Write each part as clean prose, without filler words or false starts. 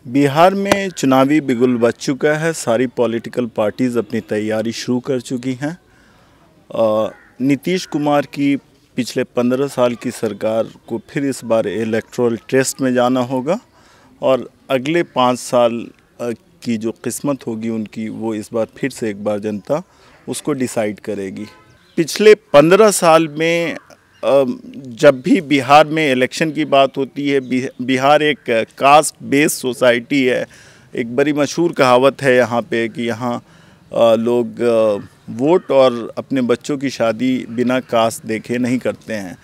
बिहार में चुनावी बिगुल बज चुका है। सारी पॉलिटिकल पार्टीज़ अपनी तैयारी शुरू कर चुकी हैं। नीतीश कुमार की पिछले 15 साल की सरकार को फिर इस बार इलेक्टोरल टेस्ट में जाना होगा और अगले 5 साल की जो किस्मत होगी उनकी, वो इस बार फिर से एक बार जनता उसको डिसाइड करेगी। पिछले 15 साल में जब भी बिहार में इलेक्शन की बात होती है, बिहार एक कास्ट बेस्ड सोसाइटी है। एक बड़ी मशहूर कहावत है यहाँ पे कि यहाँ लोग वोट और अपने बच्चों की शादी बिना कास्ट देखे नहीं करते हैं।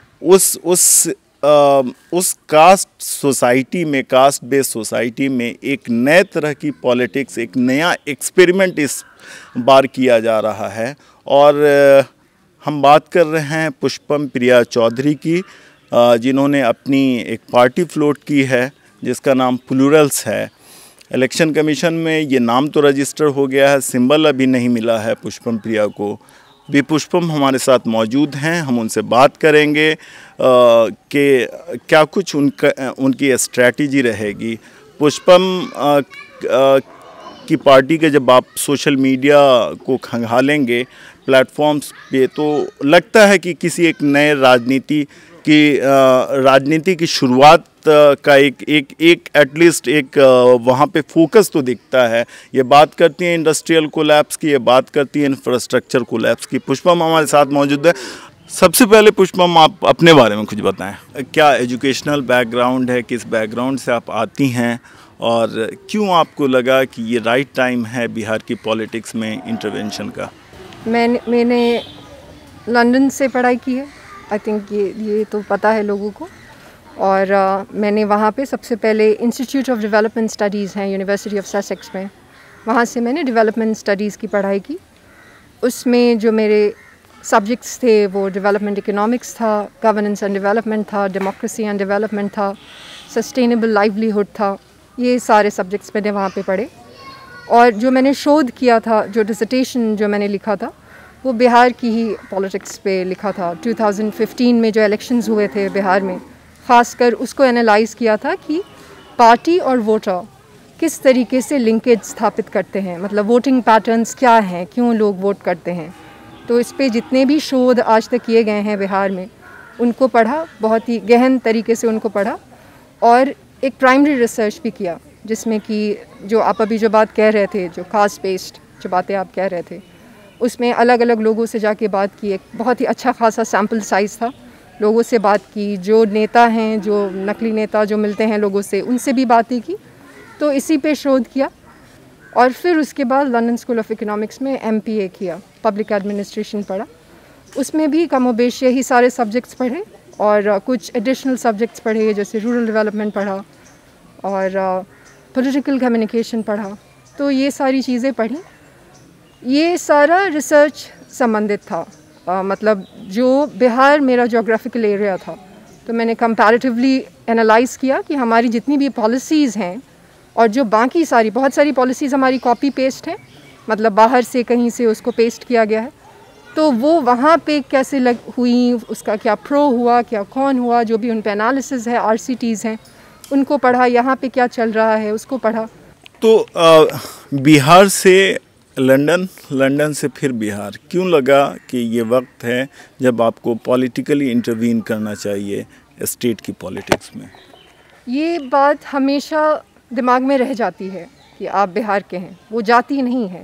उस कास्ट सोसाइटी में, कास्ट बेस्ड सोसाइटी में एक नए तरह की पॉलिटिक्स, एक नया एक्सपेरिमेंट इस बार किया जा रहा है। और हम बात कर रहे हैं पुष्पम प्रिया चौधरी की, जिन्होंने अपनी एक पार्टी फ्लोट की है जिसका नाम प्लूरल्स है। इलेक्शन कमीशन में ये नाम तो रजिस्टर हो गया है, सिंबल अभी नहीं मिला है पुष्पम प्रिया को भी। पुष्पम हमारे साथ मौजूद हैं, हम उनसे बात करेंगे कि क्या कुछ उनकी स्ट्रैटेजी रहेगी। पुष्पम की पार्टी के जब आप सोशल मीडिया को खंगालेंगे प्लेटफॉर्म्स पे, तो लगता है कि किसी एक नए राजनीति की शुरुआत का एक एटलीस्ट एक वहाँ पे फोकस तो दिखता है। ये बात करती हैं इंडस्ट्रियल कोलैप्स की, ये बात करती हैं इंफ्रास्ट्रक्चर कोलैप्स की। पुष्पम हमारे साथ मौजूद है। सबसे पहले पुष्पम, आप अपने बारे में कुछ बताएं। क्या एजुकेशनल बैकग्राउंड है, किस बैकग्राउंड से आप आती हैं और क्यों आपको लगा कि ये राइट टाइम है बिहार की पॉलिटिक्स में इंटरवेंशन का? मैंने लंदन से पढ़ाई की है। आई थिंक ये तो पता है लोगों को। और मैंने वहाँ पे सबसे पहले इंस्टीट्यूट ऑफ डेवलपमेंट स्टडीज़ हैं यूनिवर्सिटी ऑफ ससेक्स में, वहाँ से मैंने डेवलपमेंट स्टडीज़ की पढ़ाई की। उसमें जो मेरे सब्जेक्ट्स थे वो डेवलपमेंट इकोनॉमिक्स था, गवर्नेंस एंड डेवलपमेंट था, डेमोक्रेसी एंड डेवलपमेंट था, सस्टेनेबल लाइवलीहुड था। ये सारे सब्जेक्ट्स मैंने वहाँ पे पढ़े। और जो मैंने शोध किया था, जो डिसर्टेशन जो मैंने लिखा था, वो बिहार की ही पॉलिटिक्स पे लिखा था। 2015 में जो इलेक्शंस हुए थे बिहार में, ख़ासकर उसको एनालाइज़ किया था कि पार्टी और वोटर किस तरीके से लिंकेज स्थापित करते हैं, मतलब वोटिंग पैटर्न्स क्या हैं, क्यों लोग वोट करते हैं। तो इस पे जितने भी शोध आज तक किए गए हैं बिहार में, उनको पढ़ा, बहुत ही गहन तरीके से उनको पढ़ा। और एक प्राइमरी रिसर्च भी किया, जिसमें कि जो आप अभी जो बात कह रहे थे, जो कास्ट बेस्ड जो बातें आप कह रहे थे, उसमें अलग अलग लोगों से जाके बात की। एक बहुत ही अच्छा खासा सैम्पल साइज़ था, लोगों से बात की, जो नेता हैं, जो नकली नेता जो मिलते हैं लोगों से, उनसे भी बातें की। तो इसी पे शोध किया। और फिर उसके बाद लंदन स्कूल ऑफ इकोनॉमिक्स में MPA किया, पब्लिक एडमिनिस्ट्रेशन पढ़ा। उसमें भी कमोबेश यही सारे सब्जेक्ट्स पढ़े और कुछ एडिशनल सब्जेक्ट्स पढ़े, जैसे रूरल डेवलपमेंट पढ़ा और पॉलिटिकल कम्युनिकेशन पढ़ा। तो ये सारी चीज़ें पढ़ी। ये सारा रिसर्च संबंधित था, मतलब जो बिहार मेरा जोग्राफिकल एरिया था, तो मैंने कंपैरेटिवली एनालाइज़ किया कि हमारी जितनी भी पॉलिसीज़ हैं और जो बाकी सारी बहुत सारी पॉलिसीज़ हमारी कॉपी पेस्ट हैं, मतलब बाहर से कहीं से उसको पेस्ट किया गया है, तो वो वहाँ पे कैसे हुई, उसका क्या प्रो हुआ, क्या कौन हुआ, जो भी उन पे एनालिसिस है, RCTs हैं, उनको पढ़ा। यहाँ पे क्या चल रहा है उसको पढ़ा। तो बिहार से लंदन, लंदन से फिर बिहार, क्यों लगा कि ये वक्त है जब आपको पॉलिटिकली इंटरवीन करना चाहिए स्टेट की पॉलिटिक्स में? ये बात हमेशा दिमाग में रह जाती है कि आप बिहार के हैं, वो जाती नहीं है।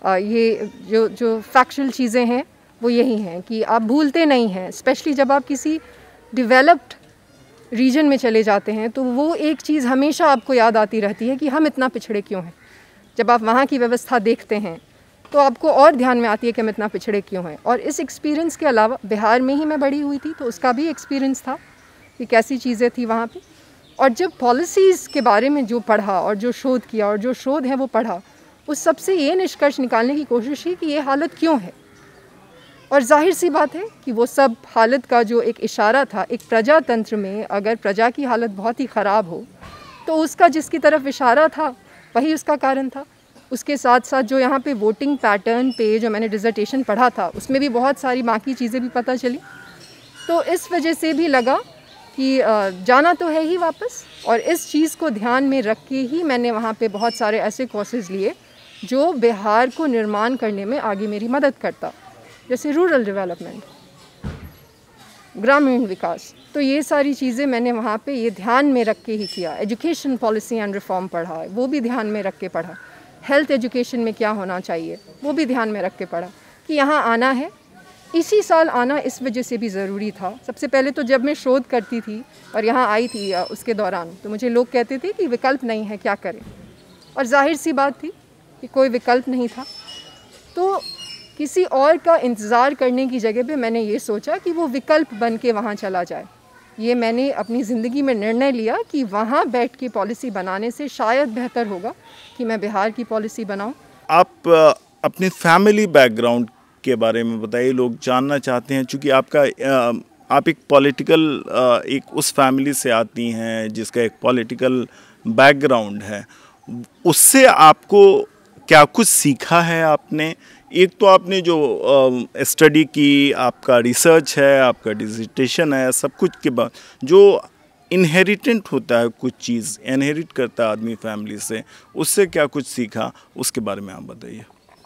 ये जो फैक्चुअल चीज़ें हैं वो यही हैं कि आप भूलते नहीं हैं। स्पेशली जब आप किसी डेवलप्ड रीजन में चले जाते हैं, तो वो एक चीज़ हमेशा आपको याद आती रहती है कि हम इतना पिछड़े क्यों हैं। जब आप वहाँ की व्यवस्था देखते हैं तो आपको और ध्यान में आती है कि हम इतना पिछड़े क्यों हैं। और इस एक्सपीरियंस के अलावा बिहार में ही मैं बड़ी हुई थी, तो उसका भी एक्सपीरियंस था कि कैसी चीज़ें थी वहाँ पे। और जब पॉलिसीज़ के बारे में जो पढ़ा और जो शोध किया और जो शोध है वो पढ़ा, उस सबसे ये निष्कर्ष निकालने की कोशिश की कि ये हालत क्यों है। और जाहिर सी बात है कि वो सब हालत का जो एक इशारा था, एक प्रजातंत्र में अगर प्रजा की हालत बहुत ही ख़राब हो तो उसका जिसकी तरफ इशारा था वही उसका कारण था। उसके साथ साथ जो यहाँ पे वोटिंग पैटर्न पे जो मैंने डिसर्टेशन पढ़ा था, उसमें भी बहुत सारी बाकी चीज़ें भी पता चली। तो इस वजह से भी लगा कि जाना तो है ही वापस, और इस चीज़ को ध्यान में रख के ही मैंने वहाँ पे बहुत सारे ऐसे कोर्सेज़ लिए जो बिहार को निर्माण करने में आगे मेरी मदद करता, जैसे रूरल डेवलपमेंट, ग्रामीण विकास। तो ये सारी चीज़ें मैंने वहाँ पे ये ध्यान में रख के ही किया। एजुकेशन पॉलिसी एंड रिफॉर्म पढ़ा है, वो भी ध्यान में रख के पढ़ा। हेल्थ एजुकेशन में क्या होना चाहिए वो भी ध्यान में रख के पढ़ा कि यहाँ आना है। इसी साल आना इस वजह से भी ज़रूरी था। सबसे पहले तो जब मैं शोध करती थी और यहाँ आई थी उसके दौरान, तो मुझे लोग कहते थे कि विकल्प नहीं है, क्या करें। और जाहिर सी बात थी कि कोई विकल्प नहीं था। तो किसी और का इंतज़ार करने की जगह पे मैंने ये सोचा कि वो विकल्प बन के वहाँ चला जाए। ये मैंने अपनी ज़िंदगी में निर्णय लिया कि वहाँ बैठ के पॉलिसी बनाने से शायद बेहतर होगा कि मैं बिहार की पॉलिसी बनाऊँ। आप अपनी फैमिली बैकग्राउंड के बारे में बताइए, लोग जानना चाहते हैं, चूँकि आप एक पॉलिटिकल एक उस फैमिली से आती हैं जिसका एक पॉलिटिकल बैकग्राउंड है। उससे आपको क्या कुछ सीखा है आपने? एक तो आपने जो स्टडी की, आपका रिसर्च है, आपका डिजिटेशन है, सब कुछ के बाद जो इनहेरिटेंट होता है, कुछ चीज़ इनहेरिट करता है आदमी फैमिली से, उससे क्या कुछ सीखा, उसके बारे में आप बताइए।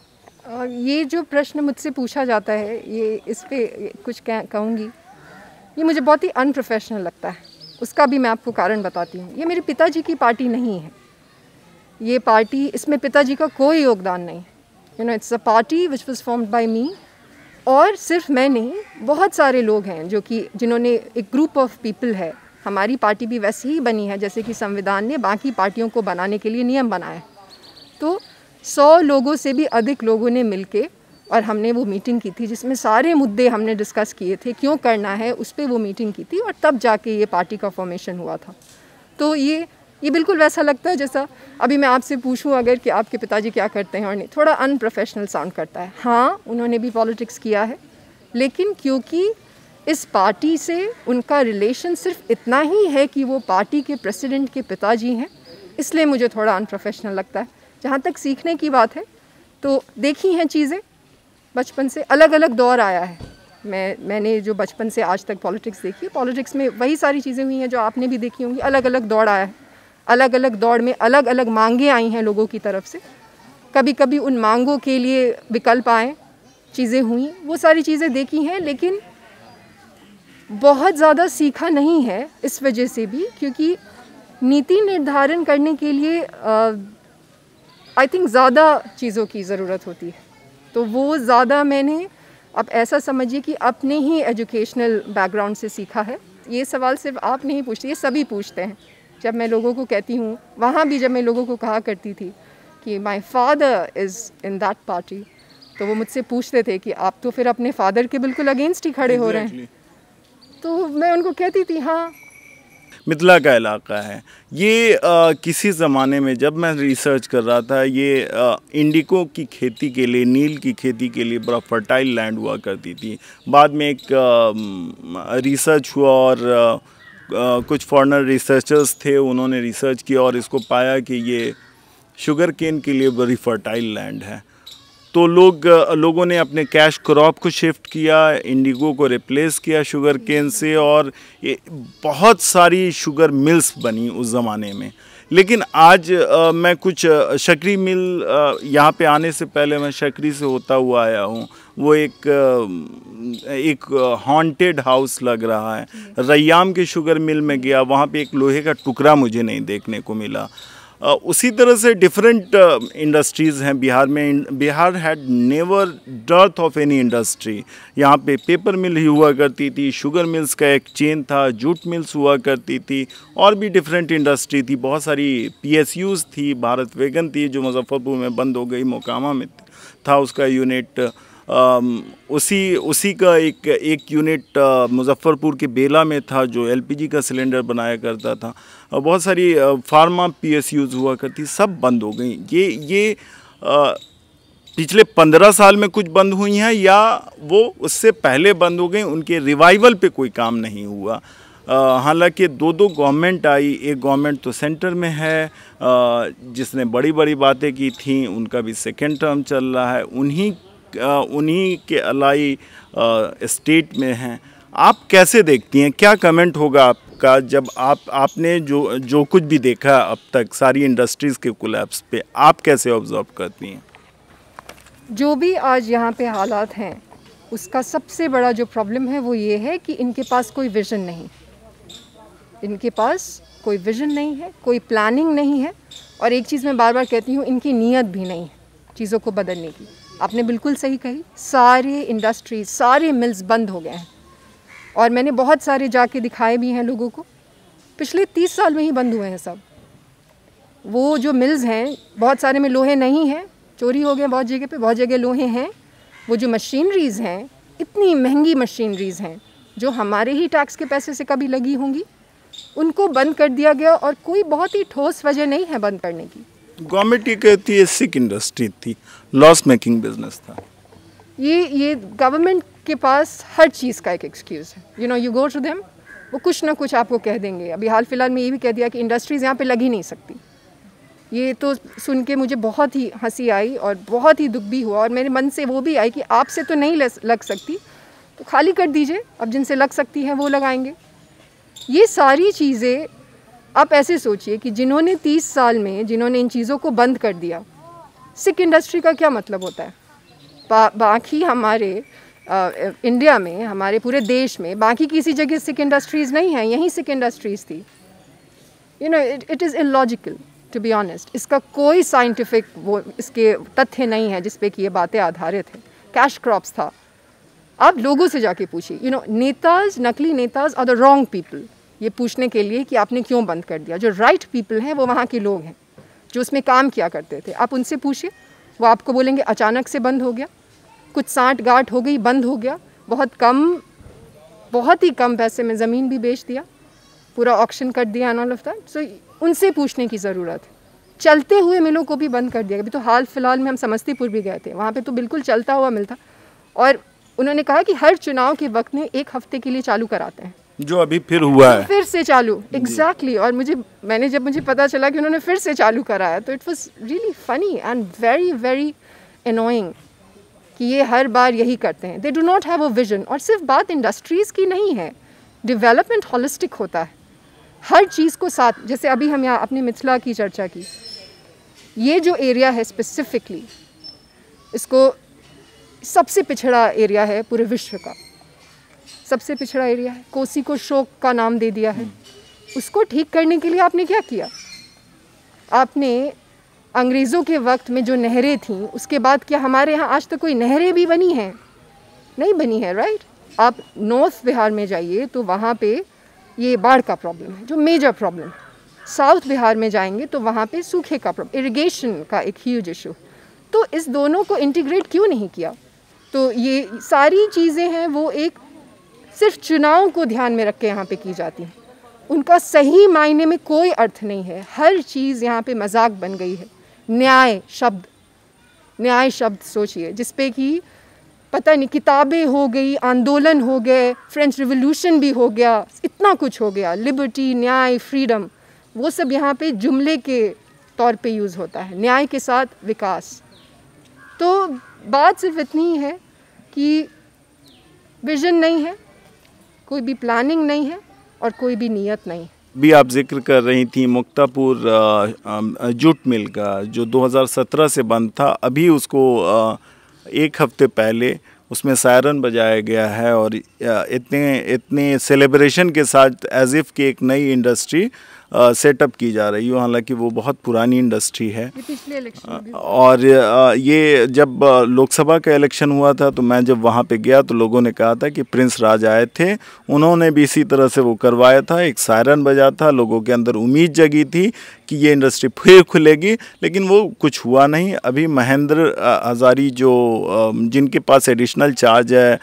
ये जो प्रश्न मुझसे पूछा जाता है, ये इस पे कुछ कहूँगी, ये मुझे बहुत ही अनप्रोफेशनल लगता है। उसका भी मैं आपको कारण बताती हूँ। ये मेरे पिताजी की पार्टी नहीं है। ये पार्टी, इसमें पिताजी का कोई योगदान नहीं। It's a party which was formed by me. और सिर्फ मैं नहीं, बहुत सारे लोग हैं जो कि जिन्होंने, एक ग्रुप ऑफ पीपल है। हमारी पार्टी भी वैसे ही बनी है जैसे कि संविधान ने बाकी पार्टियों को बनाने के लिए नियम बनाए। तो 100 लोगों से भी अधिक लोगों ने मिलके और हमने वो मीटिंग की थी जिसमें सारे मुद्दे हमने डिस्कस किए थे, क्यों करना है उस पर वो मीटिंग की थी, और तब जाके ये पार्टी का फॉर्मेशन हुआ था। तो ये बिल्कुल वैसा लगता है जैसा अभी मैं आपसे पूछूं अगर कि आपके पिताजी क्या करते हैं और नहीं, थोड़ा अनप्रोफेशनल साउंड करता है। हाँ, उन्होंने भी पॉलिटिक्स किया है, लेकिन क्योंकि इस पार्टी से उनका रिलेशन सिर्फ इतना ही है कि वो पार्टी के प्रेसिडेंट के पिताजी हैं, इसलिए मुझे थोड़ा अनप्रोफेशनल लगता है। जहाँ तक सीखने की बात है, तो देखी हैं चीज़ें बचपन से, अलग अलग दौर आया है। मैंने जो बचपन से आज तक पॉलिटिक्स देखी है, पॉलिटिक्स में वही सारी चीज़ें हुई हैं जो आपने भी देखी होंगी। अलग अलग दौड़ आया है, अलग अलग दौड़ में अलग अलग मांगें आई हैं लोगों की तरफ से। कभी कभी उन मांगों के लिए विकल्प आए, चीज़ें हुई, वो सारी चीज़ें देखी हैं, लेकिन बहुत ज़्यादा सीखा नहीं है इस वजह से भी, क्योंकि नीति निर्धारण करने के लिए आई थिंक ज़्यादा चीज़ों की ज़रूरत होती है। तो वो ज़्यादा मैंने, अब ऐसा समझिए कि अपने ही एजुकेशनल बैकग्राउंड से सीखा है। ये सवाल सिर्फ आप नहीं पूछते, ये सभी पूछते हैं। जब मैं लोगों को कहती हूँ, वहाँ भी जब मैं लोगों को कहा करती थी कि my father is in that party, तो वो मुझसे पूछते थे कि आप तो फिर अपने फादर के बिल्कुल अगेंस्ट ही खड़े हो रहे हैं। तो मैं उनको कहती थी, हाँ। मिथिला का इलाका है ये। किसी ज़माने में जब मैं रिसर्च कर रहा था, ये इंडिको की खेती के लिए, नील की खेती के लिए बड़ा फर्टाइल लैंड हुआ करती थी। बाद में एक रिसर्च हुआ और कुछ फॉरेनर रिसर्चर्स थे, उन्होंने रिसर्च किया और इसको पाया कि ये शुगर केन के लिए बड़ी फर्टाइल लैंड है। तो लोगों ने अपने कैश क्रॉप को शिफ्ट किया, इंडिगो को रिप्लेस किया शुगर केन से, और ये बहुत सारी शुगर मिल्स बनी उस ज़माने में। लेकिन आज मैं कुछ शक्करी मिल, यहाँ पे आने से पहले मैं शक्करी से होता हुआ आया हूँ। वो एक हॉन्टेड हाउस लग रहा है। रैयाम के शुगर मिल में गया, वहाँ पे एक लोहे का टुकड़ा मुझे नहीं देखने को मिला। उसी तरह से डिफरेंट इंडस्ट्रीज़ हैं बिहार में। Bihar had never dearth of any industry. यहाँ पे पेपर मिल ही हुआ करती थी, शुगर मिल्स का एक चेन था, जूट मिल्स हुआ करती थी, और भी डिफरेंट इंडस्ट्री थी। बहुत सारी PSUs थी, भारत वेगन थी जो मुजफ्फरपुर में बंद हो गई, मोकामा में था उसका यूनिट। उसी का एक यूनिट मुजफ्फरपुर के बेला में था जो LPG का सिलेंडर बनाया करता था। बहुत सारी फार्मा PSUs हुआ करती, सब बंद हो गई। ये पिछले 15 साल में कुछ बंद हुई हैं या वो उससे पहले बंद हो गई, उनके रिवाइवल पे कोई काम नहीं हुआ। हालांकि दो गवर्नमेंट आई, एक गवर्नमेंट तो सेंटर में है जिसने बड़ी बड़ी बातें की थी, उनका भी सेकेंड टर्म चल रहा है। उन्हीं के अलाई स्टेट में हैं। आप कैसे देखती हैं, क्या कमेंट होगा आपका, जब आपने जो कुछ भी देखा अब तक सारी इंडस्ट्रीज़ के कोलैप्स पे, आप कैसे ऑब्जर्व करती हैं? जो भी आज यहाँ पे हालात हैं, उसका सबसे बड़ा जो प्रॉब्लम है वो ये है कि इनके पास कोई विज़न नहीं, इनके पास कोई विज़न नहीं है, कोई प्लानिंग नहीं है, और एक चीज़ मैं बार बार कहती हूँ, इनकी नीयत भी नहीं है चीज़ों को बदलने की। आपने बिल्कुल सही कही, सारे इंडस्ट्रीज, सारे मिल्स बंद हो गए हैं, और मैंने बहुत सारे जाके दिखाए भी हैं लोगों को, पिछले 30 साल में ही बंद हुए हैं सब। वो जो मिल्स हैं, बहुत सारे में लोहे नहीं है, चोरी हो गए बहुत जगह पे, बहुत जगह लोहे हैं। वो जो मशीनरीज़ हैं, इतनी महंगी मशीनरीज़ हैं जो हमारे ही टैक्स के पैसे से कभी लगी होंगी, उनको बंद कर दिया गया, और कोई बहुत ही ठोस वजह नहीं है बंद करने की। गवर्नमेंट ये कहती है सिक इंडस्ट्री थी, लॉस मेकिंग बिजनेस था। ये गवर्नमेंट के पास हर चीज़ का एक एक्सक्यूज़ है। यू गो टू देम, वो कुछ ना कुछ आपको कह देंगे। अभी हाल फिलहाल में ये भी कह दिया कि इंडस्ट्रीज़ यहाँ पे लग ही नहीं सकती। ये तो सुन के मुझे बहुत ही हंसी आई और बहुत ही दुख भी हुआ, और मेरे मन से वो भी आई कि आपसे तो नहीं लग सकती, तो खाली कर दीजिए, अब जिनसे लग सकती है वो लगाएंगे। ये सारी चीज़ें आप ऐसे सोचिए कि जिन्होंने 30 साल में जिन्होंने इन चीज़ों को बंद कर दिया, सिक इंडस्ट्री का क्या मतलब होता है? बाकी हमारे इंडिया में, हमारे पूरे देश में बाकी किसी जगह सिक इंडस्ट्रीज़ नहीं हैं, यहीं सिक इंडस्ट्रीज़ थी। It is illogical to be honest. इसका कोई साइंटिफिक वो इसके तथ्य नहीं है जिस पे कि ये बातें आधारित हैं। कैश क्रॉप्स था। आप लोगों से जाके पूछिए, नेताज, नकली नेताज आर द रॉन्ग पीपल, ये पूछने के लिए कि आपने क्यों बंद कर दिया। जो राइट पीपल हैं वो वहाँ के लोग हैं जो उसमें काम किया करते थे। आप उनसे पूछिए, वो आपको बोलेंगे अचानक से बंद हो गया, कुछ साँठ गाँठ हो गई, बंद हो गया, बहुत ही कम पैसे में ज़मीन भी बेच दिया, पूरा ऑक्शन कर दिया and all of that. So उनसे पूछने की ज़रूरत है। चलते हुए मिलों को भी बंद कर दिया। अभी तो हाल फिलहाल में हम समस्तीपुर भी गए थे, वहाँ पे तो बिल्कुल चलता हुआ मिल था, और उन्होंने कहा कि हर चुनाव के वक्त में 1 हफ्ते के लिए चालू कराते हैं, जो अभी फिर हुआ है, फिर से चालू। एग्जैक्टली। और जब मुझे पता चला कि उन्होंने फिर से चालू कराया, तो it was really funny and very very annoying कि ये हर बार यही करते हैं। They do not have a vision. और सिर्फ बात इंडस्ट्रीज़ की नहीं है, डेवलपमेंट हॉलिस्टिक होता है, हर चीज़ को साथ। जैसे अभी हम यहाँ अपने मिथिला की चर्चा की, ये जो एरिया है स्पेसिफिकली, इसको सबसे पिछड़ा एरिया है पूरे विश्व का, सबसे पिछड़ा एरिया है। कोसी को शोक का नाम दे दिया है। उसको ठीक करने के लिए आपने क्या किया? आपने अंग्रेज़ों के वक्त में जो नहरें थीं, उसके बाद क्या हमारे यहाँ आज तक कोई नहरें भी बनी हैं? नहीं बनी है, राइट? आप नॉर्थ बिहार में जाइए तो वहाँ पे ये बाढ़ का प्रॉब्लम है, जो मेजर प्रॉब्लम है। साउथ बिहार में जाएंगे तो वहाँ पे सूखे का प्रॉब्लम, इरिगेशन का एक ह्यूज इशू। तो इस दोनों को इंटीग्रेट क्यों नहीं किया? तो ये सारी चीज़ें हैं, वो एक सिर्फ चुनाव को ध्यान में रख के यहाँ पे की जाती हैं। उनका सही मायने में कोई अर्थ नहीं है। हर चीज़ यहाँ पे मजाक बन गई है। न्याय शब्द सोचिए, जिस पे कि पता नहीं किताबें हो गई, आंदोलन हो गए, फ्रेंच रिवॉल्यूशन भी हो गया, इतना कुछ हो गया, लिबर्टी, न्याय, फ्रीडम, वो सब यहाँ पे जुमले के तौर पे यूज़ होता है, न्याय के साथ विकास। तो बात सिर्फ इतनी ही है कि विजन नहीं है, कोई भी प्लानिंग नहीं है, और कोई भी नीयत नहीं। भी आप जिक्र कर रही थी मुक्तापुर जूट मिल का, जो 2017 से बंद था, अभी उसको 1 हफ्ते पहले उसमें सायरन बजाया गया है, और इतने सेलिब्रेशन के साथ एज इफ़ कि एक नई इंडस्ट्री सेटअप की जा रही हो, हालांकि वो बहुत पुरानी इंडस्ट्री है। पिछले इलेक्शन और ये जब लोकसभा का इलेक्शन हुआ था, तो मैं जब वहाँ पे गया तो लोगों ने कहा था कि प्रिंस राज आए थे, उन्होंने भी इसी तरह से वो करवाया था, एक सायरन बजा था, लोगों के अंदर उम्मीद जगी थी कि ये इंडस्ट्री फिर खुलेगी, लेकिन वो कुछ हुआ नहीं। अभी महेंद्र हज़ारी जिनके पास एडिशनल चार्ज है,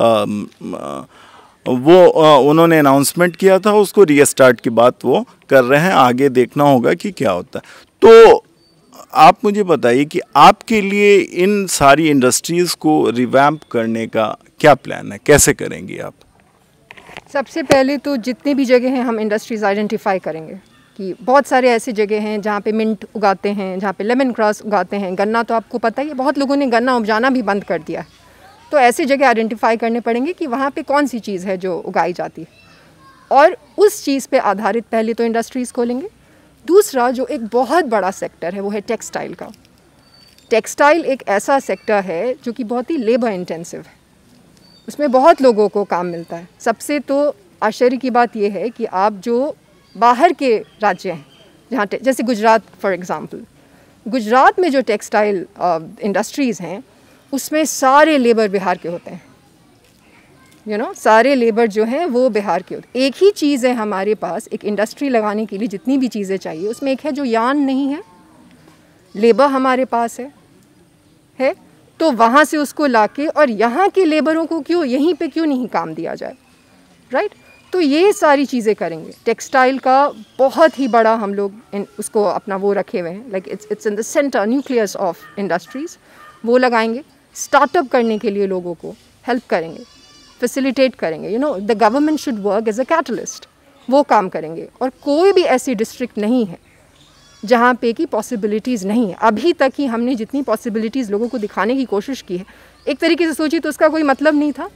वो उन्होंने अनाउंसमेंट किया था, उसको रीस्टार्ट की बात वो कर रहे हैं। आगे देखना होगा कि क्या होता है। तो आप मुझे बताइए कि आपके लिए इन सारी इंडस्ट्रीज़ को रिवैम्प करने का क्या प्लान है, कैसे करेंगी आप? सबसे पहले तो जितने भी जगह हैं हम इंडस्ट्रीज़ आइडेंटिफाई करेंगे कि बहुत सारे ऐसे जगह हैं जहाँ पे मिंट उगाते हैं, जहाँ पे लेमन ग्रास उगाते हैं, गन्ना तो आपको पता ही है, बहुत लोगों ने गन्ना उपजाना भी बंद कर दिया है। तो ऐसी जगह आइडेंटिफाई करने पड़ेंगे कि वहाँ पे कौन सी चीज़ है जो उगाई जाती है। और उस चीज़ पे आधारित पहले तो इंडस्ट्रीज़ खोलेंगे। दूसरा जो एक बहुत बड़ा सेक्टर है वो है टेक्सटाइल का। टेक्सटाइल एक ऐसा सेक्टर है जो कि बहुत ही लेबर इंटेंसिव है, उसमें बहुत लोगों को काम मिलता है। सबसे तो आश्चर्य की बात यह है कि आप जो बाहर के राज्य हैं जहाँ जैसे गुजरात फॉर एग्ज़ाम्पल, गुजरात में जो टेक्सटाइल इंडस्ट्रीज़ हैं उसमें सारे लेबर बिहार के होते हैं। सारे लेबर जो हैं वो बिहार के होते हैं। एक ही चीज़ है हमारे पास, एक इंडस्ट्री लगाने के लिए जितनी भी चीज़ें चाहिए उसमें एक है जो यार्न नहीं है, लेबर हमारे पास है तो वहाँ से उसको लाके और यहाँ के लेबरों को क्यों यहीं पे क्यों नहीं काम दिया जाए, राइट। तो ये सारी चीज़ें करेंगे। टेक्सटाइल का बहुत ही बड़ा हम लोग उसको अपना वो रखे हुए हैं, like it's in the centre nucleus of industries. वो लगाएंगे, स्टार्टअप करने के लिए लोगों को हेल्प करेंगे, फैसिलिटेट करेंगे। The government should work as a catalyst, वो काम करेंगे। और कोई भी ऐसी डिस्ट्रिक्ट नहीं है जहाँ पे की पॉसिबिलिटीज़ नहीं है। अभी तक ही हमने जितनी पॉसिबिलिटीज़ लोगों को दिखाने की कोशिश की है, एक तरीके से सोचिए तो उसका कोई मतलब नहीं था।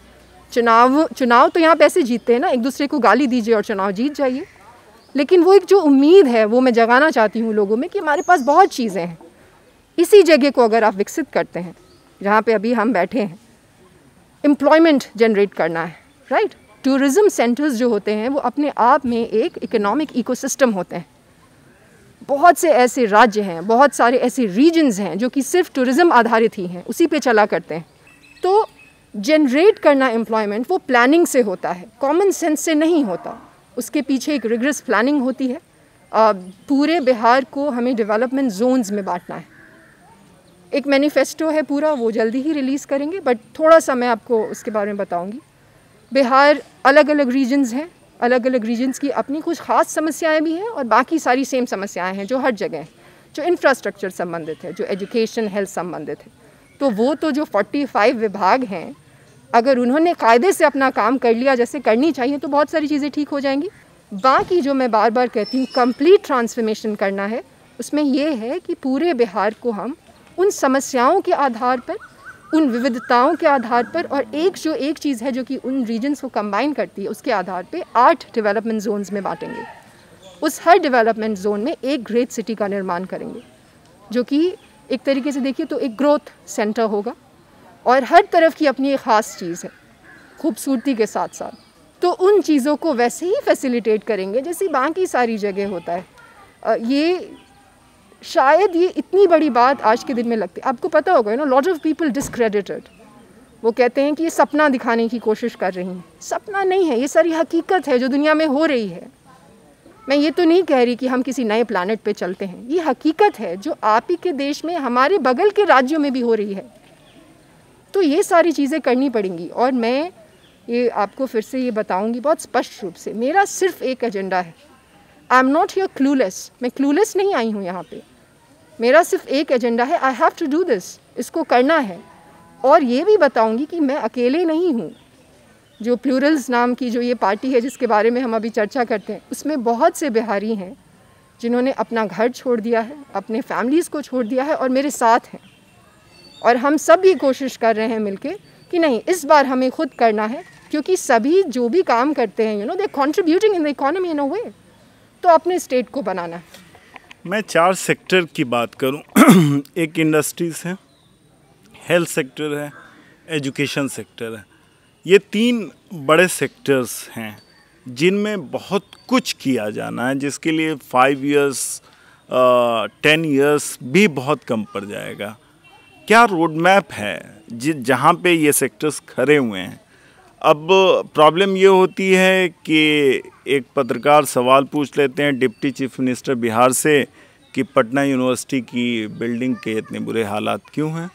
चुनाव तो यहाँ पे ऐसे जीतते हैं ना, एक दूसरे को गाली दीजिए और चुनाव जीत जाइए। लेकिन वो एक जो उम्मीद है वो मैं जगाना चाहती हूँ लोगों में कि हमारे पास बहुत चीज़ें हैं। इसी जगह को अगर आप विकसित करते हैं जहाँ पे अभी हम बैठे हैं, एम्प्लॉयमेंट जनरेट करना है, राइट। टूरिज़्म सेंटर्स जो होते हैं वो अपने आप में एक इकोनॉमिक इकोसिस्टम होते हैं। बहुत से ऐसे राज्य हैं, बहुत सारे ऐसे रीजन्स हैं जो कि सिर्फ टूरिज़्म आधारित ही हैं, उसी पे चला करते हैं। तो जनरेट करना एम्प्लॉयमेंट वो प्लानिंग से होता है, कॉमन सेंस से नहीं होता। उसके पीछे एक रिगरस प्लानिंग होती है। पूरे बिहार को हमें डेवलपमेंट जोन्स में बांटना है। एक मैनिफेस्टो है पूरा, वो जल्दी ही रिलीज़ करेंगे, बट थोड़ा सा मैं आपको उसके बारे में बताऊंगी। बिहार अलग अलग रीजन्स हैं, अलग अलग रीजन्स की अपनी कुछ ख़ास समस्याएं भी हैं और बाकी सारी सेम समस्याएं हैं जो हर जगह हैं, जो इंफ्रास्ट्रक्चर संबंधित है, जो एजुकेशन हेल्थ संबंधित है। तो वो तो जो 45 विभाग हैं, अगर उन्होंने कायदे से अपना काम कर लिया जैसे करनी चाहिए तो बहुत सारी चीज़ें ठीक हो जाएंगी। बाकी जो मैं बार बार कहती हूँ कंप्लीट ट्रांसफॉर्मेशन करना है, उसमें ये है कि पूरे बिहार को हम उन समस्याओं के आधार पर, उन विविधताओं के आधार पर, और एक चीज़ है जो कि उन रीजन्स को कंबाइन करती है, उसके आधार पे 8 डेवलपमेंट जोन्स में बांटेंगे। उस हर डेवलपमेंट जोन में एक ग्रेट सिटी का निर्माण करेंगे, जो कि एक तरीके से देखिए तो एक ग्रोथ सेंटर होगा और हर तरफ की अपनी एक ख़ास चीज़ है खूबसूरती के साथ साथ। तो उन चीज़ों को वैसे ही फैसिलिटेट करेंगे जैसे बाकी सारी जगह होता है। ये शायद ये इतनी बड़ी बात आज के दिन में लगती है। आपको पता होगा लॉट ऑफ पीपल डिस्क्रेडिटेड, वो कहते हैं कि ये सपना दिखाने की कोशिश कर रही हैं। सपना नहीं है, ये सारी हकीकत है जो दुनिया में हो रही है। मैं ये तो नहीं कह रही कि हम किसी नए प्लानट पे चलते हैं, ये हकीकत है जो आप ही के देश में, हमारे बगल के राज्यों में भी हो रही है। तो ये सारी चीज़ें करनी पड़ेंगी। और मैं ये आपको फिर से ये बताऊंगी बहुत स्पष्ट रूप से, मेरा सिर्फ एक एजेंडा है। I am not here clueless, मैं क्लूलेस नहीं आई हूँ यहाँ पे। मेरा सिर्फ एक एजेंडा है, I have to do this, इसको करना है। और ये भी बताऊंगी कि मैं अकेले नहीं हूँ। जो प्लूरल्स नाम की जो ये पार्टी है जिसके बारे में हम अभी चर्चा करते हैं, उसमें बहुत से बिहारी हैं जिन्होंने अपना घर छोड़ दिया है, अपने फैमिलीज़ को छोड़ दिया है और मेरे साथ हैं। और हम सब भी कोशिश कर रहे हैं मिलके कि नहीं, इस बार हमें खुद करना है, क्योंकि सभी जो भी काम करते हैं they contributing in the economy in a way, तो अपने स्टेट को बनाना है। मैं 4 सेक्टर की बात करूं एक इंडस्ट्रीज़ है, हेल्थ सेक्टर है, एजुकेशन सेक्टर है। ये 3 बड़े सेक्टर्स हैं जिनमें बहुत कुछ किया जाना है, जिसके लिए 5 इयर्स 10 इयर्स भी बहुत कम पड़ जाएगा। क्या रोड मैप है जहाँ पे ये सेक्टर्स खड़े हुए हैं? अब प्रॉब्लम ये होती है कि एक पत्रकार सवाल पूछ लेते हैं डिप्टी चीफ मिनिस्टर बिहार से कि पटना यूनिवर्सिटी की बिल्डिंग के इतने बुरे हालात क्यों हैं,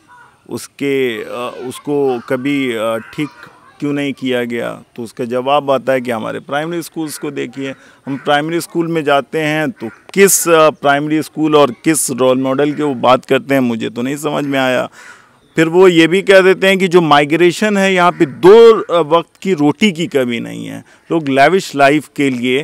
उसको कभी ठीक क्यों नहीं किया गया? तो उसका जवाब आता है कि हमारे प्राइमरी स्कूल्स को देखिए। हम प्राइमरी स्कूल में जाते हैं तो किस प्राइमरी स्कूल और किस रोल मॉडल के वो बात करते हैं, मुझे तो नहीं समझ में आया। फिर वो ये भी कह देते हैं कि जो माइग्रेशन है यहाँ पे 2 वक्त की रोटी की कमी नहीं है, लोग लैविश लाइफ के लिए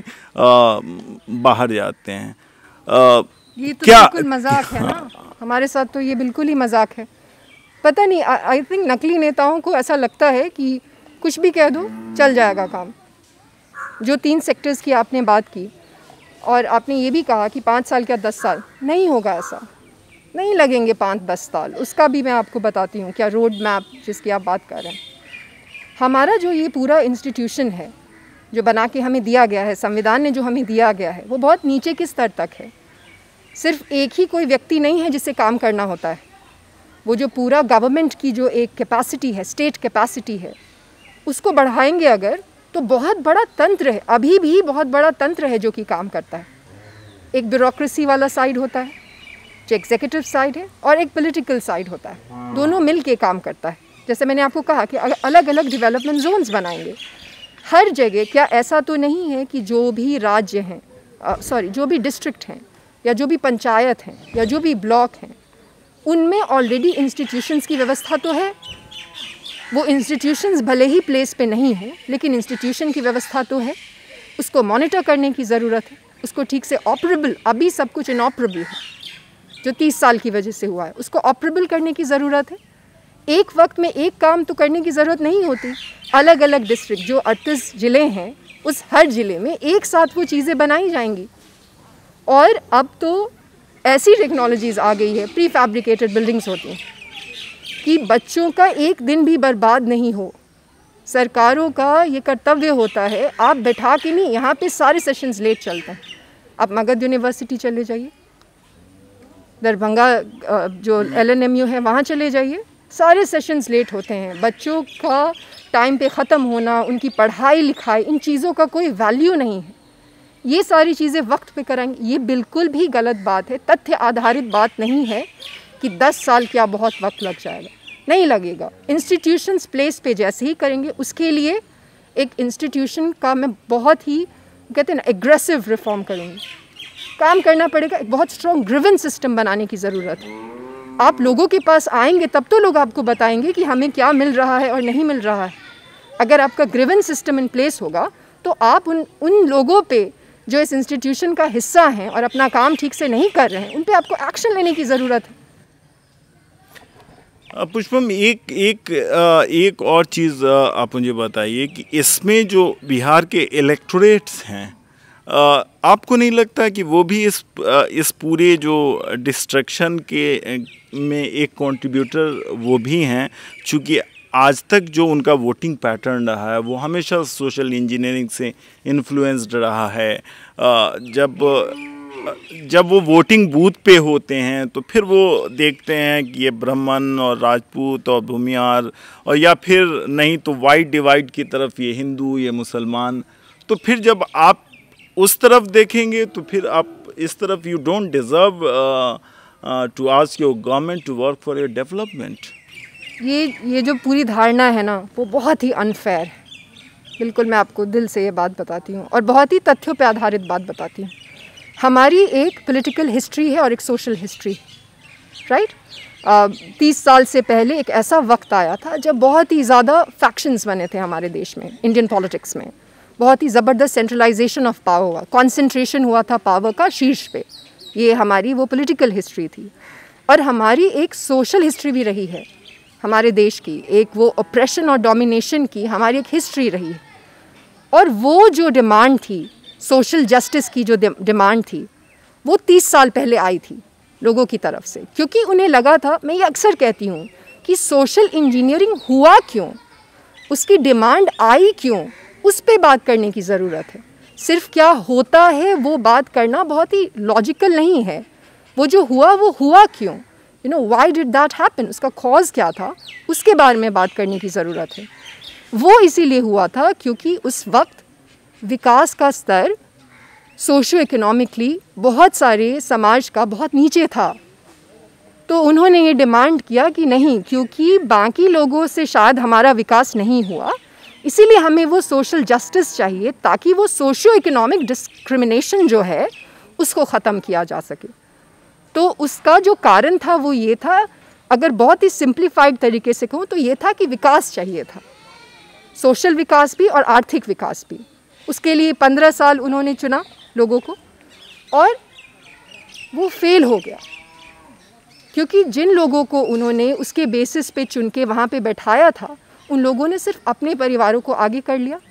बाहर जाते हैं। ये तो बिल्कुल मजाक है ना, हमारे साथ तो ये बिल्कुल ही मजाक है। पता नहीं, आई थिंक नकली नेताओं को ऐसा लगता है कि कुछ भी कह दो चल जाएगा काम। जो 3 सेक्टर्स की आपने बात की, और आपने ये भी कहा कि 5 साल क्या 10 साल, नहीं होगा ऐसा, नहीं लगेंगे 5-10 साल। उसका भी मैं आपको बताती हूँ क्या रोड मैप जिसकी आप बात कर रहे हैं। हमारा जो ये पूरा इंस्टीट्यूशन है जो बना के हमें दिया गया है, संविधान ने जो हमें दिया गया है, वो बहुत नीचे के स्तर तक है। सिर्फ एक ही कोई व्यक्ति नहीं है जिससे काम करना होता है। वो जो पूरा गवर्नमेंट की जो एक कैपेसिटी है, स्टेट कैपेसिटी है, उसको बढ़ाएंगे अगर, तो बहुत बड़ा तंत्र है, अभी भी बहुत बड़ा तंत्र है जो कि काम करता है। एक ब्यूरोक्रेसी वाला साइड होता है जो एग्जीक्यूटिव साइड है, और एक पॉलिटिकल साइड होता है, दोनों मिल के काम करता है। जैसे मैंने आपको कहा कि अलग अलग डेवलपमेंट जोन्स बनाएंगे हर जगह। क्या ऐसा तो नहीं है कि जो भी राज्य हैं, जो भी डिस्ट्रिक्ट हैं, या जो भी पंचायत हैं, या जो भी ब्लॉक हैं, उनमें ऑलरेडी इंस्टीट्यूशंस की व्यवस्था तो है। वो इंस्टीट्यूशंस भले ही प्लेस पे नहीं है, लेकिन इंस्टीट्यूशन की व्यवस्था तो है। उसको मॉनिटर करने की ज़रूरत है, उसको ठीक से ऑपरेबल, अभी सब कुछ इनऑपरेबल है जो 30 साल की वजह से हुआ है, उसको ऑपरेबल करने की ज़रूरत है। एक वक्त में एक काम तो करने की ज़रूरत नहीं होती। अलग अलग डिस्ट्रिक्ट जो 38 ज़िले हैं, उस हर ज़िले में एक साथ वो चीज़ें बनाई जाएंगी। और अब तो ऐसी टेक्नोलॉजीज़ आ गई है, प्री फैब्रिकेटेड बिल्डिंग्स होती हैं कि बच्चों का एक दिन भी बर्बाद नहीं हो। सरकारों का ये कर्तव्य होता है, आप बैठा के नहीं, यहाँ पे सारे सेशंस लेट चलते हैं। आप मगध यूनिवर्सिटी चले जाइए, दरभंगा जो LNMU है वहाँ चले जाइए, सारे सेशंस लेट होते हैं। बच्चों का टाइम पे ख़त्म होना, उनकी पढ़ाई लिखाई, इन चीज़ों का कोई वैल्यू नहीं है। ये सारी चीज़ें वक्त पे कराएंगे, ये बिल्कुल भी गलत बात है। तथ्य आधारित बात नहीं है कि 10 साल क्या बहुत वक्त लग जाएगा, नहीं लगेगा। इंस्टीट्यूशंस प्लेस पे जैसे ही करेंगे, उसके लिए एक इंस्टीट्यूशन का मैं बहुत ही कहते हैं ना एग्रेसिव रिफॉर्म करूँगी। काम करना पड़ेगा, एक बहुत स्ट्रॉन्ग ग्रीवेंस सिस्टम बनाने की ज़रूरत है। आप लोगों के पास आएंगे तब तो लोग आपको बताएंगे कि हमें क्या मिल रहा है और नहीं मिल रहा है। अगर आपका ग्रीवेंस सिस्टम इन प्लेस होगा तो आप उन लोगों पे जो इस इंस्टीट्यूशन का हिस्सा हैं और अपना काम ठीक से नहीं कर रहे हैं, उन पे आपको एक्शन लेने की ज़रूरत है। पुष्पम, एक और चीज़ आप मुझे बताइए कि इसमें जो बिहार के इलेक्टोरेट्स हैं, आपको नहीं लगता कि वो भी इस पूरे जो डिस्ट्रक्शन के में एक कंट्रीब्यूटर वो भी हैं? चूँकि आज तक जो उनका वोटिंग पैटर्न रहा है वो हमेशा सोशल इंजीनियरिंग से इन्फ्लुएंस्ड रहा है। जब वो वोटिंग बूथ पे होते हैं तो फिर वो देखते हैं कि ये ब्राह्मण और राजपूत और भूमियार, और या फिर नहीं तो वाइट डिवाइड की तरफ ये हिंदू ये मुसलमान। तो फिर जब आप उस तरफ देखेंगे तो फिर आप इस तरफ you don't deserve to ask your government to work for your development. ये जो पूरी धारणा है ना, वो बहुत ही अनफेयर है। बिल्कुल, मैं आपको दिल से ये बात बताती हूँ और बहुत ही तथ्यों पे आधारित बात बताती हूँ। हमारी एक पॉलिटिकल हिस्ट्री है और एक सोशल हिस्ट्री, राइट। 30 साल से पहले एक ऐसा वक्त आया था जब बहुत ही ज़्यादा फैक्शंस बने थे हमारे देश में, इंडियन पॉलिटिक्स में। बहुत ही ज़बरदस्त सेंट्रलाइजेशन ऑफ पावर हुआ, कॉन्सेंट्रेशन हुआ था पावर का शीर्ष पे। ये हमारी वो पॉलिटिकल हिस्ट्री थी। और हमारी एक सोशल हिस्ट्री भी रही है हमारे देश की, एक वो ऑप्रेशन और डोमिनेशन की हमारी एक हिस्ट्री रही है। और वो जो डिमांड थी, सोशल जस्टिस की जो डिमांड थी, वो 30 साल पहले आई थी लोगों की तरफ से, क्योंकि उन्हें लगा था, मैं ये अक्सर कहती हूँ कि सोशल इंजीनियरिंग हुआ क्यों, उसकी डिमांड आई क्यों, उस पे बात करने की ज़रूरत है। सिर्फ क्या होता है वो बात करना बहुत ही लॉजिकल नहीं है। वो जो हुआ वो हुआ क्यों, you know, why did that happen, उसका कॉज क्या था, उसके बारे में बात करने की ज़रूरत है। वो इसीलिए हुआ था क्योंकि उस वक्त विकास का स्तर सोशो इकोनॉमिकली बहुत सारे समाज का बहुत नीचे था। तो उन्होंने ये डिमांड किया कि नहीं, क्योंकि बाकी लोगों से शायद हमारा विकास नहीं हुआ, इसीलिए हमें वो सोशल जस्टिस चाहिए ताकि वो सोशो इकोनॉमिक डिस्क्रिमिनेशन जो है उसको ख़त्म किया जा सके। तो उसका जो कारण था वो ये था, अगर बहुत ही सिंप्लीफाइड तरीके से कहूँ तो ये था कि विकास चाहिए था, सोशल विकास भी और आर्थिक विकास भी। उसके लिए 15 साल उन्होंने चुना लोगों को और वो फेल हो गया, क्योंकि जिन लोगों को उन्होंने उसके बेसिस पे चुन के वहाँ पे बैठाया था, उन लोगों ने सिर्फ अपने परिवारों को आगे कर लिया,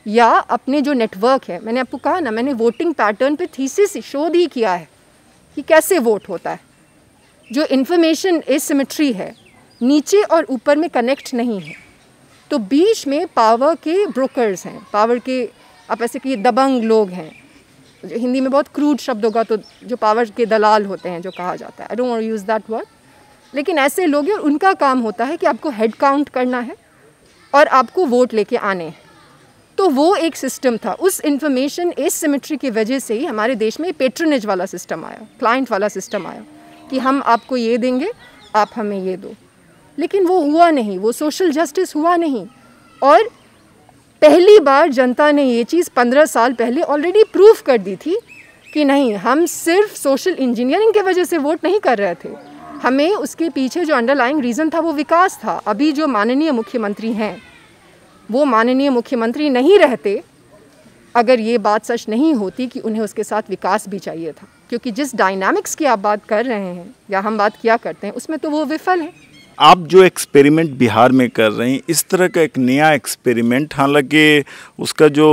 या अपने जो नेटवर्क है, मैंने आपको कहा ना, मैंने वोटिंग पैटर्न पे थीसिस शोध ही किया है कि कैसे वोट होता है। जो इन्फॉर्मेशन एसिमेट्री है, नीचे और ऊपर में कनेक्ट नहीं है, तो बीच में पावर के ब्रोकर्स हैं, पावर के आप ऐसे कि दबंग लोग हैं, जो हिंदी में बहुत क्रूड शब्द होगा तो जो पावर के दलाल होते हैं जो कहा जाता है, I don't want to use that word, लेकिन ऐसे लोग हैं और उनका काम होता है कि आपको हेड काउंट करना है और आपको वोट लेके आने हैं। तो वो एक सिस्टम था, उस इन्फॉर्मेशन एसिमेट्री की वजह से ही हमारे देश में पेट्रनेज वाला सिस्टम आया, क्लाइंट वाला सिस्टम आया कि हम आपको ये देंगे, आप हमें ये दो। लेकिन वो हुआ नहीं, वो सोशल जस्टिस हुआ नहीं। और पहली बार जनता ने ये चीज़ 15 साल पहले ऑलरेडी प्रूफ कर दी थी कि नहीं, हम सिर्फ सोशल इंजीनियरिंग के वजह से वोट नहीं कर रहे थे, हमें उसके पीछे जो अंडरलाइंग रीज़न था वो विकास था। अभी जो माननीय मुख्यमंत्री हैं, वो माननीय मुख्यमंत्री नहीं रहते अगर ये बात सच नहीं होती कि उन्हें उसके साथ विकास भी चाहिए था, क्योंकि जिस डायनामिक्स की आप बात कर रहे हैं या हम बात किया करते हैं, उसमें तो वो विफल है। आप जो एक्सपेरिमेंट बिहार में कर रहे हैं, इस तरह का एक नया एक्सपेरिमेंट, हालांकि उसका जो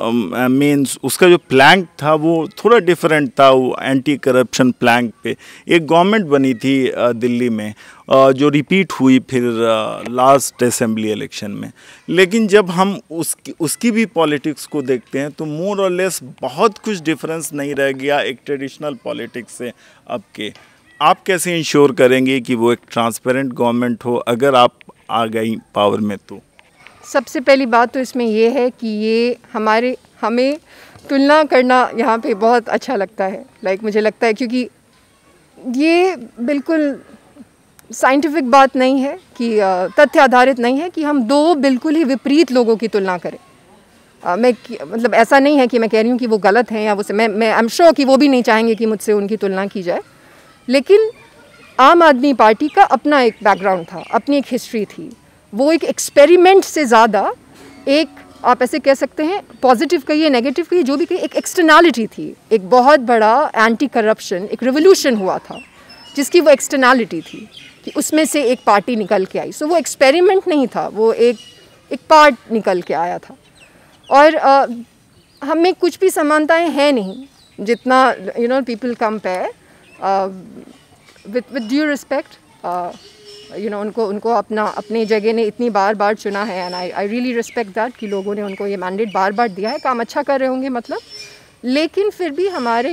उसका जो प्लैंक था वो थोड़ा डिफरेंट था, वो एंटी करप्शन प्लैंक पे एक गवर्नमेंट बनी थी दिल्ली में, जो रिपीट हुई फिर लास्ट असेंबली इलेक्शन में। लेकिन जब हम उसकी भी पॉलिटिक्स को देखते हैं तो मोर और लेस बहुत कुछ डिफरेंस नहीं रह गया एक ट्रेडिशनल पॉलिटिक्स से अब के। आप कैसे इंश्योर करेंगे कि वो एक ट्रांसपेरेंट गवर्नमेंट हो अगर आप आ गई पावर में? तो सबसे पहली बात तो इसमें ये है कि ये हमें तुलना करना यहाँ पे बहुत अच्छा लगता है, मुझे लगता है, क्योंकि ये बिल्कुल साइंटिफिक बात नहीं है कि तथ्य आधारित नहीं है कि हम दो बिल्कुल ही विपरीत लोगों की तुलना करें। मतलब ऐसा नहीं है कि मैं कह रही हूँ कि वो गलत हैं या वो मैं आई एम श्योर कि वो भी नहीं चाहेंगे कि मुझसे उनकी तुलना की जाए, लेकिन आम आदमी पार्टी का अपना एक बैकग्राउंड था, अपनी एक हिस्ट्री थी। वो एक एक्सपेरिमेंट से ज़्यादा एक, आप ऐसे कह सकते हैं, पॉजिटिव कहिए नेगेटिव कहिए, जो भी कहिए, एक एक्सटर्नैलिटी थी। एक बहुत बड़ा एंटी करप्शन एक रिवोल्यूशन हुआ था जिसकी वो एक्सटर्नैलिटी थी कि उसमें से एक पार्टी निकल के आई। सो वो एक्सपेरिमेंट नहीं था, वो एक पार्ट निकल के आया था। और हमें कुछ भी समानताएं हैं नहीं, जितना people compare with due respect, उनको अपनी जगह ने इतनी बार चुना है, and I really respect that कि लोगों ने उनको ये मैंडेट बार दिया है, काम अच्छा कर रहे होंगे मतलब। लेकिन फिर भी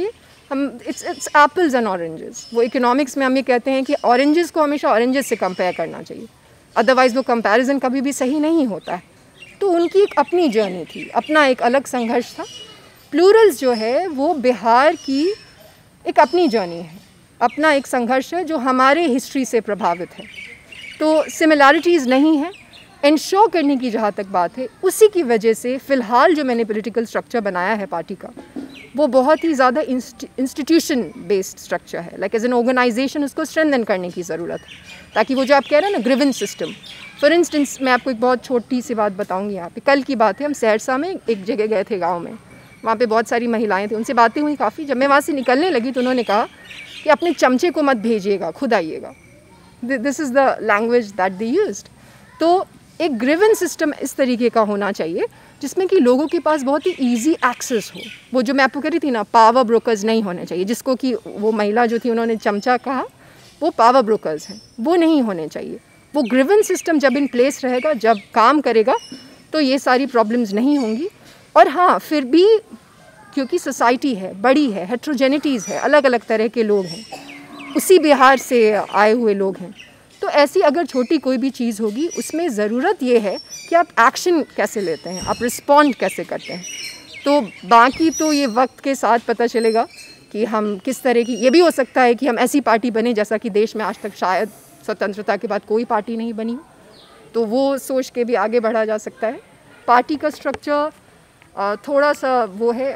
इट्स एप्पल्स एंड ऑरेंजेस। वो इकोनॉमिक्स में हम ये कहते हैं कि ऑरेंजेस को हमेशा ऑरेंजेस से कंपेयर करना चाहिए, अदरवाइज़ वो कंपैरिजन कभी भी सही नहीं होता है। तो उनकी एक अपनी जर्नी थी, अपना एक अलग संघर्ष था। प्लूरल्स जो है वो बिहार की एक अपनी जर्नी है, अपना एक संघर्ष है जो हमारे हिस्ट्री से प्रभावित है। तो सिमिलैरिटीज़ नहीं है, इंश्योर करने की जहाँ तक बात है, उसी की वजह से फ़िलहाल जो मैंने पॉलिटिकल स्ट्रक्चर बनाया है पार्टी का, वो बहुत ही ज़्यादा इंस्टीट्यूशन बेस्ड स्ट्रक्चर है। एज एन ऑर्गेनाइजेशन उसको स्ट्रेंथन करने की ज़रूरत है, ताकि वो जो आप कह रहे हैं ना, ग्रीवेंस सिस्टम। फॉर इंस्टेंस मैं आपको एक बहुत छोटी सी बात बताऊँगी यहाँ पे। कल की बात है, हम सहरसा में एक जगह गए थे गाँव में, वहाँ पे बहुत सारी महिलाएं थी, उनसे बातें हुई काफ़ी। जब मैं वहाँ से निकलने लगी तो उन्होंने कहा कि अपने चमचे को मत भेजिएगा, खुद आइएगा। This is the language that they used. तो एक ग्रीवेंस सिस्टम इस तरीके का होना चाहिए जिसमें कि लोगों के पास बहुत ही ईजी एक्सेस हो। वो जो मैं आपको कह रही थी ना, पावर ब्रोकर्स नहीं होने चाहिए, जिसको कि वो महिला जो थी उन्होंने चमचा कहा, वो पावर ब्रोकर्स हैं, वो नहीं होने चाहिए। वो ग्रीवेंस सिस्टम जब इन प्लेस रहेगा, जब काम करेगा, तो ये सारी प्रॉब्लम्स नहीं होंगी। और हाँ, फिर भी क्योंकि सोसाइटी है, बड़ी है, हेट्रोजेनिटीज़ है, अलग अलग तरह के लोग हैं, उसी बिहार से आए हुए लोग हैं, तो ऐसी अगर छोटी कोई भी चीज़ होगी, उसमें ज़रूरत ये है कि आप एक्शन कैसे लेते हैं, आप रिस्पॉन्ड कैसे करते हैं। तो बाकी तो ये वक्त के साथ पता चलेगा कि हम किस तरह की, ये भी हो सकता है कि हम ऐसी पार्टी बने जैसा कि देश में आज तक शायद स्वतंत्रता के बाद कोई पार्टी नहीं बनी, तो वो सोच के भी आगे बढ़ा जा सकता है। पार्टी का स्ट्रक्चर थोड़ा सा वो है,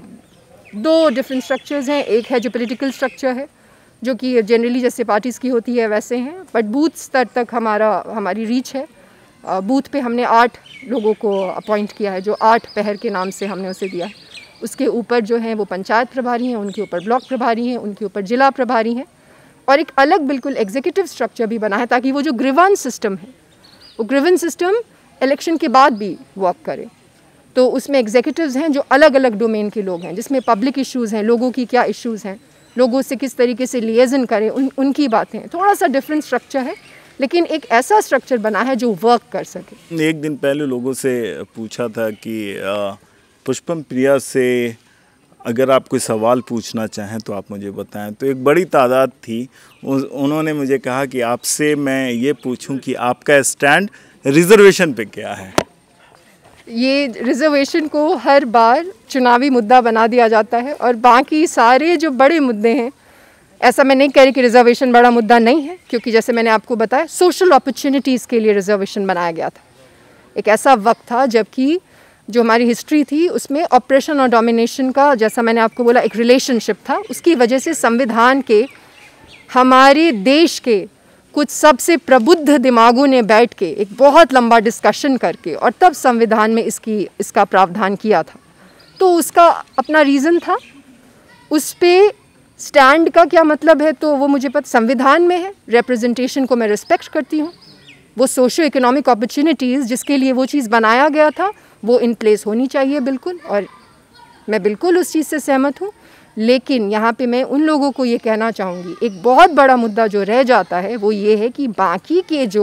दो डिफरेंट स्ट्रक्चर्स हैं। एक है जो पॉलिटिकल स्ट्रक्चर है, जो कि जनरली जैसे पार्टीज़ की होती है वैसे हैं, बट बूथ स्तर तक हमारी रीच है। बूथ पे हमने 8 लोगों को अपॉइंट किया है, जो 8 पहर के नाम से हमने उसे दिया। उसके ऊपर जो हैं वो पंचायत प्रभारी हैं, उनके ऊपर ब्लॉक प्रभारी हैं, उनके ऊपर जिला प्रभारी हैं, और एक अलग बिल्कुल एग्जीक्यूटिव स्ट्रक्चर भी बना है, ताकि वो जो ग्रीवेंस सिस्टम है, वो ग्रीवेंस सिस्टम इलेक्शन के बाद भी वर्क करे। तो उसमें एग्जीक्यूटिव्स हैं जो अलग अलग डोमेन के लोग हैं, जिसमें पब्लिक इश्यूज़ हैं, लोगों की क्या इश्यूज़ हैं, लोगों से किस तरीके से लिएजन करें, उनकी बातें। थोड़ा सा डिफरेंट स्ट्रक्चर है, लेकिन एक ऐसा स्ट्रक्चर बना है जो वर्क कर सके। एक दिन पहले लोगों से पूछा था कि पुष्पम प्रिया से अगर आप कोई सवाल पूछना चाहें तो आप मुझे बताएं, तो एक बड़ी तादाद थी। उन्होंने मुझे कहा कि आपसे मैं ये पूछूं कि आपका स्टैंड रिजर्वेशन पे क्या है। ये रिजर्वेशन को हर बार चुनावी मुद्दा बना दिया जाता है, और बाकी सारे जो बड़े मुद्दे हैं, ऐसा मैं नहीं कह रही कि रिजर्वेशन बड़ा मुद्दा नहीं है, क्योंकि जैसे मैंने आपको बताया सोशल अपॉर्चुनिटीज़ के लिए रिजर्वेशन बनाया गया था। एक ऐसा वक्त था जबकि जो हमारी हिस्ट्री थी उसमें ऑपरेशन और डोमिनेशन का, जैसा मैंने आपको बोला, एक रिलेशनशिप था। उसकी वजह से संविधान के हमारे देश के कुछ सबसे प्रबुद्ध दिमागों ने बैठ के एक बहुत लंबा डिस्कशन करके और तब संविधान में इसका प्रावधान किया था। तो उसका अपना रीज़न था। उस पे स्टैंड का क्या मतलब है तो वो मुझे पता, संविधान में है, रिप्रेजेंटेशन को मैं रिस्पेक्ट करती हूँ। वो सोशो इकोनॉमिक अपॉर्चुनिटीज़ जिसके लिए वो चीज़ बनाया गया था वो इन प्लेस होनी चाहिए बिल्कुल, और मैं बिल्कुल उस चीज़ से सहमत हूँ। लेकिन यहाँ पे मैं उन लोगों को ये कहना चाहूँगी, एक बहुत बड़ा मुद्दा जो रह जाता है वो ये है कि बाकी के जो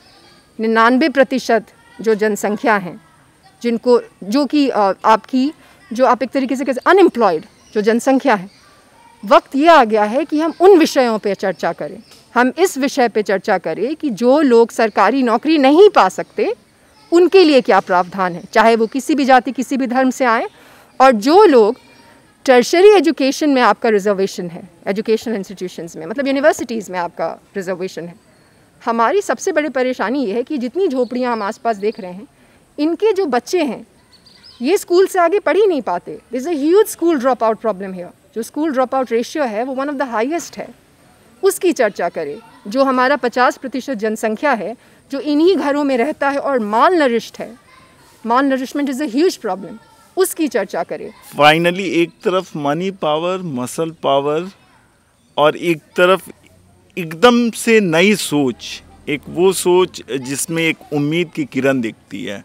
99% जो जनसंख्या हैं, जिनको जो कि आपकी जो आप एक तरीके से अनएम्प्लॉयड जो जनसंख्या है, वक्त ये आ गया है कि हम उन विषयों पे चर्चा करें। हम इस विषय पे चर्चा करें कि जो लोग सरकारी नौकरी नहीं पा सकते उनके लिए क्या प्रावधान है, चाहे वो किसी भी जाति किसी भी धर्म से आए, और जो लोग टर्शरी एजुकेशन में आपका रिजर्वेशन है, एजुकेशनल इंस्टीट्यूशंस में, मतलब यूनिवर्सिटीज़ में आपका रिजर्वेशन है। हमारी सबसे बड़ी परेशानी ये है कि जितनी झोपड़ियाँ हम आसपास देख रहे हैं, इनके जो बच्चे हैं ये स्कूल से आगे पढ़ ही नहीं पाते। Is a huge school drop out problem है। जो स्कूल ड्रॉप आउट रेशियो है वो वन ऑफ द हाईएस्ट है, उसकी चर्चा करें। जो हमारा 50% जनसंख्या है जो इन्हीं घरों में रहता है और माल नरिश्ड है, malnourishment is a huge problem, उसकी चर्चा करें। फाइनली एक तरफ मनी पावर, मसल पावर, और एक तरफ एकदम से नई सोच, एक वो सोच जिसमें एक उम्मीद की किरण दिखती है।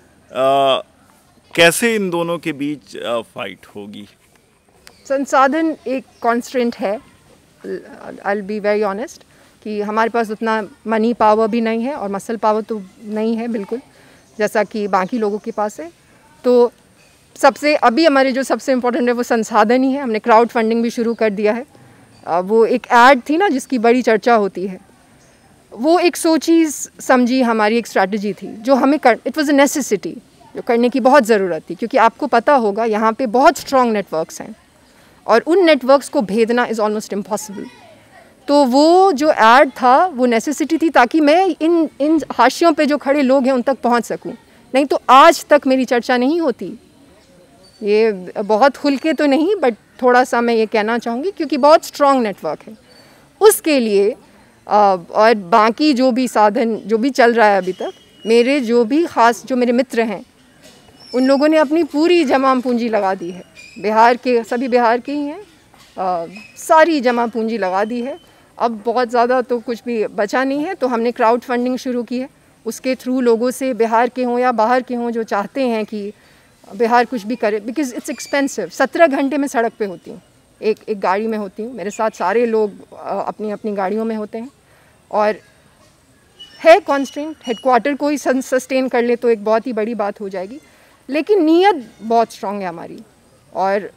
कैसे इन दोनों के बीच फाइट होगी? संसाधन एक कॉन्स्टेंट है, I will be very honest, कि हमारे पास उतना मनी पावर भी नहीं है और मसल पावर तो नहीं है बिल्कुल, जैसा कि बाकी लोगों के पास है। तो सबसे अभी हमारे जो सबसे इम्पोर्टेंट है वो संसाधन ही है। हमने क्राउड फंडिंग भी शुरू कर दिया है। वो एक ऐड थी ना जिसकी बड़ी चर्चा होती है, वो एक सोची समझी हमारी एक स्ट्रैटेजी थी जो हमें इट वाज अ नेसेसिटी, जो करने की बहुत ज़रूरत थी, क्योंकि आपको पता होगा यहाँ पे बहुत स्ट्रॉन्ग नेटवर्क्स हैं और उन नेटवर्क्स को भेदना इज़ ऑलमोस्ट इम्पॉसिबल। तो वो जो ऐड था वो नेसेसिटी थी ताकि मैं इन हाशियों पे जो खड़े लोग हैं उन तक पहुँच सकूँ, नहीं तो आज तक मेरी चर्चा नहीं होती। ये बहुत खुल के तो नहीं, बट थोड़ा सा मैं ये कहना चाहूँगी क्योंकि बहुत स्ट्रॉन्ग नेटवर्क है उसके लिए। और बाकी जो भी साधन जो भी चल रहा है अभी तक, मेरे जो भी ख़ास जो मेरे मित्र हैं उन लोगों ने अपनी पूरी जमा पूंजी लगा दी है। बिहार के सभी बिहार के ही हैं, सारी जमा पूंजी लगा दी है। अब बहुत ज़्यादा तो कुछ भी बचा नहीं है, तो हमने क्राउड फंडिंग शुरू की है। उसके थ्रू लोगों से, बिहार के हों या बाहर के हों, जो चाहते हैं कि बिहार कुछ भी करे, बिकॉज़ इट्स एक्सपेंसिव। 17 घंटे में सड़क पे होती हूँ, एक गाड़ी में होती हूँ, मेरे साथ सारे लोग अपनी अपनी गाड़ियों में होते हैं। और है कॉन्स्टेंट, हेडक्वार्टर को ही सस्टेन कर ले तो एक बहुत ही बड़ी बात हो जाएगी, लेकिन नीयत बहुत स्ट्रॉन्ग है हमारी और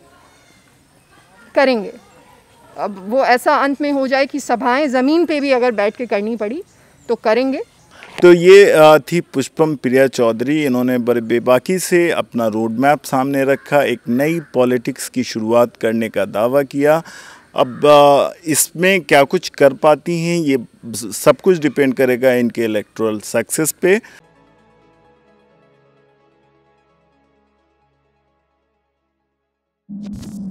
करेंगे। अब वो ऐसा अंत में हो जाए कि सभाएं ज़मीन पे भी अगर बैठ के करनी पड़ी तो करेंगे। तो ये थी पुष्पम प्रिया चौधरी। इन्होंने बड़े बेबाकी से अपना रोड मैप सामने रखा, एक नई पॉलिटिक्स की शुरुआत करने का दावा किया। अब इसमें क्या कुछ कर पाती हैं ये सब कुछ डिपेंड करेगा इनके इलेक्टोरल सक्सेस पे।